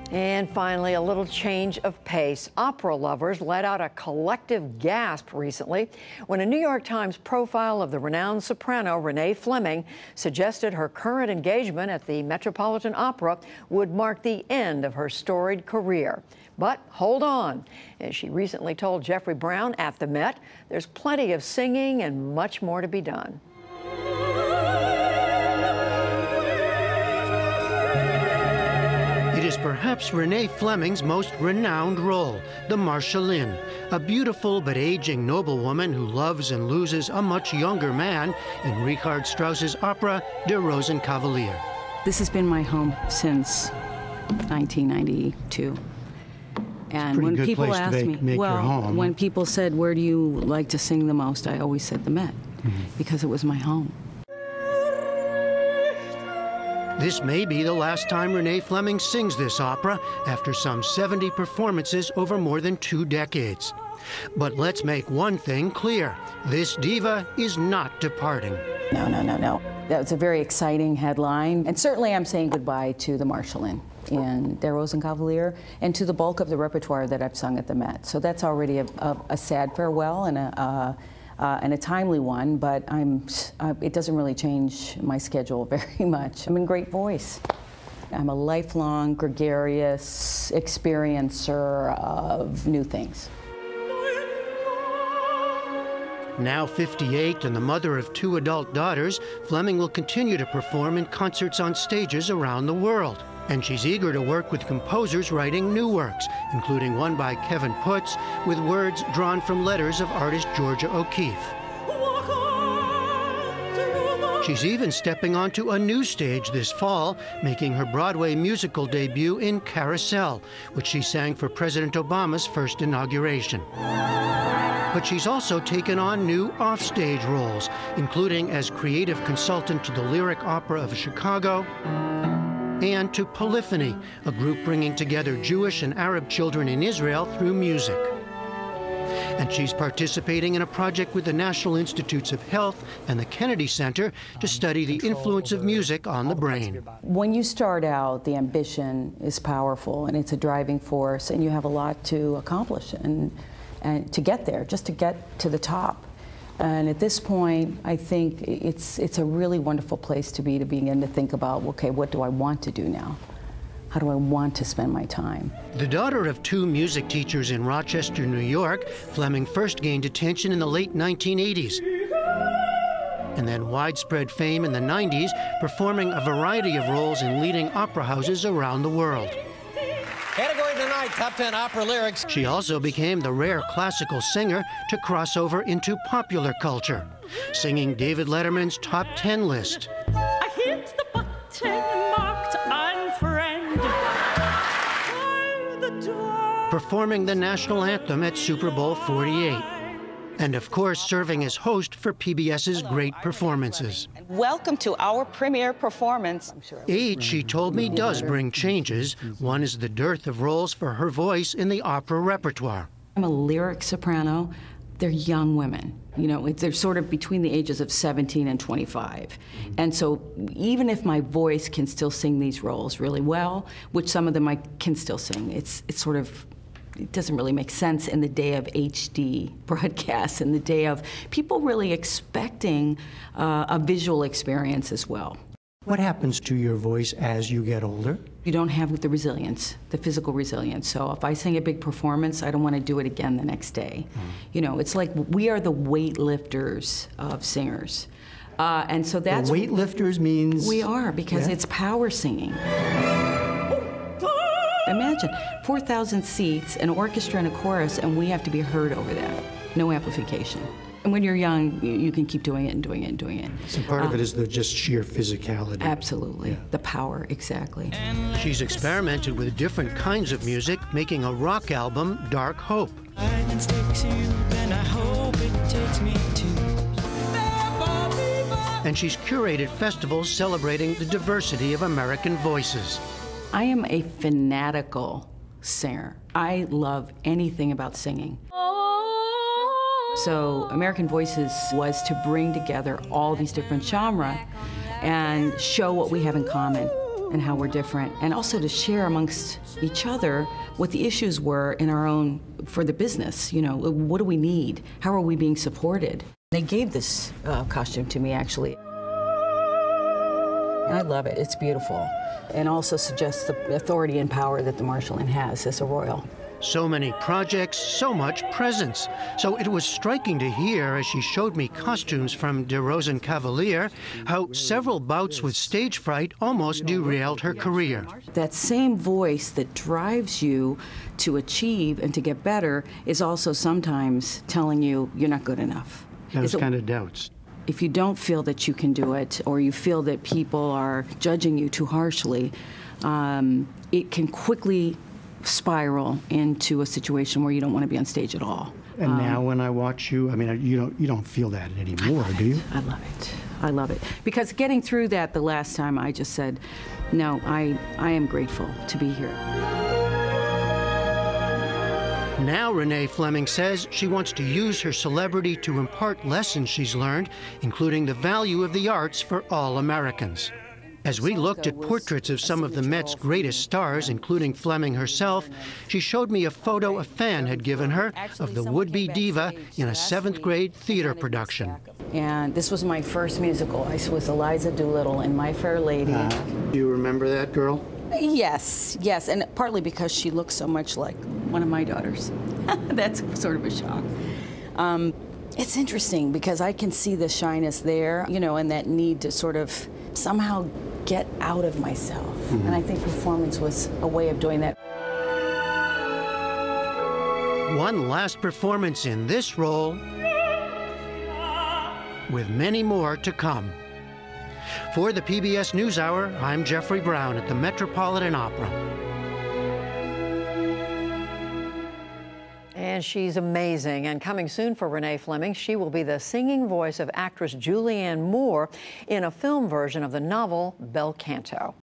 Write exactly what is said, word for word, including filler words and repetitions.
And finally, a little change of pace. Opera lovers let out a collective gasp recently when a New York Times profile of the renowned soprano Renée Fleming suggested her current engagement at the Metropolitan Opera would mark the end of her storied career. But hold on. As she recently told Jeffrey Brown at the Met, there's plenty of singing and much more to be done. It is perhaps Renée Fleming's most renowned role, the Marschallin, a beautiful but aging noblewoman who loves and loses a much younger man in Richard Strauss's opera Der Rosenkavalier. This has been my home since nineteen ninety-two. And when people ask make, me, make well, your home. when people said, where do you like to sing the most, I always said the Met, mm-hmm. because it was my home. This may be the last time Renée Fleming sings this opera after some seventy performances over more than two decades. But let's make one thing clear. This diva is not departing. No, no, no, no. That was a very exciting headline. And certainly I'm saying goodbye to the Marschallin and Der Rosenkavalier and to the bulk of the repertoire that I've sung at the Met. So that's already a, a, a sad farewell and a, a Uh, and a timely one, but I'm, uh, it doesn't really change my schedule very much. I'm in great voice. I'm a lifelong, gregarious experiencer of new things. Now fifty-eight and the mother of two adult daughters, Fleming will continue to perform in concerts on stages around the world. And she's eager to work with composers writing new works, including one by Kevin Putz, with words drawn from letters of artist Georgia O'Keeffe. She's even stepping onto a new stage this fall, making her Broadway musical debut in Carousel, which she sang for President Obama's first inauguration. But she's also taken on new offstage roles, including as creative consultant to the Lyric Opera of Chicago, and to Polyphony, a group bringing together Jewish and Arab children in Israel through music. And she's participating in a project with the National Institutes of Health and the Kennedy Center to study the influence of music on the brain. When you start out, the ambition is powerful and it's a driving force, and you have a lot to accomplish and, and to get there, just to get to the top. And at this point, I think it's, it's a really wonderful place to be, to begin to think about, okay, what do I want to do now? How do I want to spend my time? The daughter of two music teachers in Rochester, New York, Fleming first gained attention in the late nineteen eighties, and then widespread fame in the nineties, performing a variety of roles in leading opera houses around the world. Category tonight, top ten opera lyrics. She also became the rare classical singer to cross over into popular culture, singing David Letterman's top ten list. I hit the button marked unfriend. The door. Performing the national anthem at Super Bowl forty-eight. And of course, serving as host for P B S's Great Performances. Welcome to our premiere performance. Age, she told me, does bring changes. One is the dearth of roles for her voice in the opera repertoire. I'm a lyric soprano. They're young women. You know, they're sort of between the ages of seventeen and twenty-five. And so even if my voice can still sing these roles really well, which some of them I can still sing, it's, it's sort of, it doesn't really make sense in the day of H D broadcasts, in the day of people really expecting uh, a visual experience as well. What happens to your voice as you get older? You don't have the resilience, the physical resilience. So if I sing a big performance, I don't want to do it again the next day. Mm. You know, it's like we are the weightlifters of singers. Uh, and so that's... The weightlifters means... We are, because yeah. It's power singing. Imagine, four thousand seats, an orchestra and a chorus, and we have to be heard over that. No amplification. And when you're young, you, you can keep doing it and doing it and doing it. So part um, of it is the just sheer physicality. Absolutely. Yeah. The power, exactly. She's experimented with different kinds of music, making a rock album, Dark Hope. And she's curated festivals celebrating the diversity of American voices. I am a fanatical singer. I love anything about singing. So American Voices was to bring together all these different genres and show what we have in common and how we're different, and also to share amongst each other what the issues were in our own, for the business. You know, what do we need? How are we being supported? They gave this uh, costume to me, actually. I love it. It's beautiful, and also suggests the authority and power that the Marschallin has as a royal. So many projects, so much presence. So it was striking to hear, as she showed me costumes from De Rosenkavalier, how several bouts with stage fright almost derailed her career. That same voice that drives you to achieve and to get better is also sometimes telling you you're not good enough. Those kind of doubts. If you don't feel that you can do it, or you feel that people are judging you too harshly, um, it can quickly spiral into a situation where you don't want to be on stage at all. And um, now when I watch you, I mean, you don't, you don't feel that anymore, do you? I love it. I love it. Because getting through that the last time, I just said, no, I, I am grateful to be here. Now Renée Fleming says she wants to use her celebrity to impart lessons she's learned, including the value of the arts for all Americans. As we looked at portraits of some of the Met's greatest stars, including Fleming herself, she showed me a photo a fan had given her of the would-be diva in a seventh grade theater production. And this was my first musical. I was Eliza Doolittle in My Fair Lady. Uh, do you remember that girl? Yes, yes, and partly because she looks so much like one of my daughters. That's sort of a shock. Um, it's interesting because I can see the shyness there, you know, and that need to sort of somehow get out of myself. Mm-hmm. And I think performance was a way of doing that. One last performance in this role, with many more to come. For the P B S NewsHour, I'm Jeffrey Brown at the Metropolitan Opera. And she's amazing. And coming soon for Renée Fleming, she will be the singing voice of actress Julianne Moore in a film version of the novel Bel Canto.